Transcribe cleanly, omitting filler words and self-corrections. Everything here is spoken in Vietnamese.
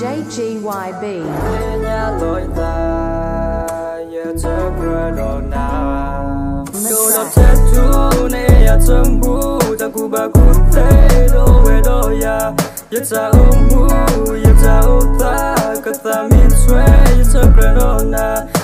JGYB. Nhà lối ta giờ chớ cười đồ nào đồ đọc chết chú nè ya chấm bu ta cu ba cu thế đồ về đồ ya ya cha mu ya cha ta ka ta min swe ya chớ cười đồ na